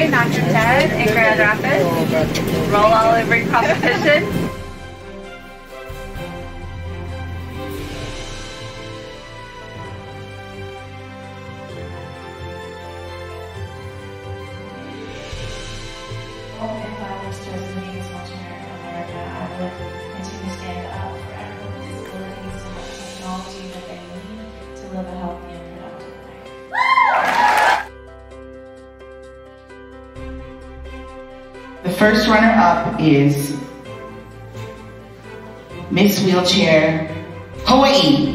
Day, Knock Your Head in Grand Rapids. Roll all over your competition. If I was to as the biggest wheelchair in America, I would continue to stand up for everyone with disabilities to have the technology that they need to live a healthy and productive life. The first runner-up is Miss Wheelchair Hawaii.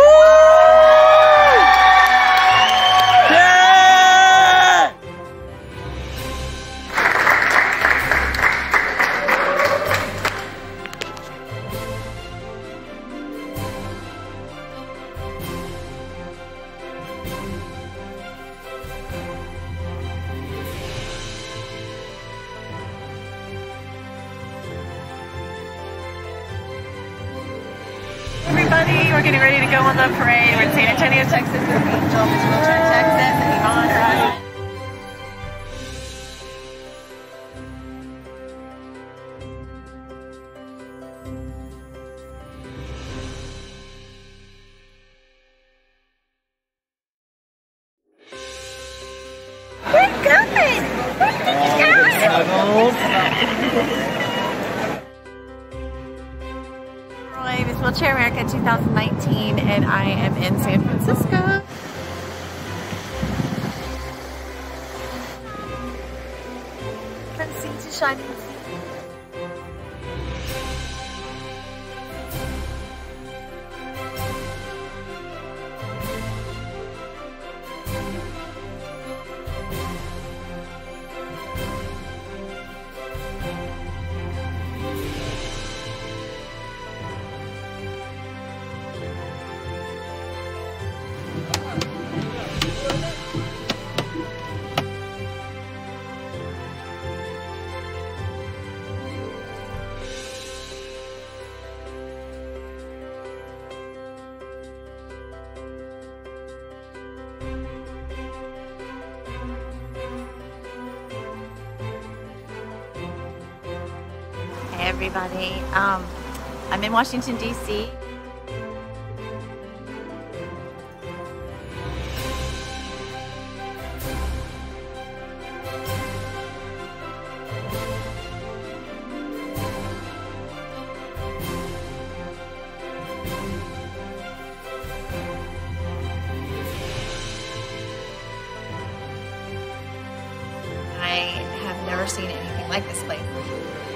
Everybody, we're getting ready to go on the parade. We're in San Antonio, Texas with Angel, Miss Wheelchair Texas, and Yvonne, her husband. We're going! Miss Wheelchair America 2019, and I am in San Francisco. From sea to shining sea. Hey everybody, I'm in Washington, D.C. I have never seen anything like this place.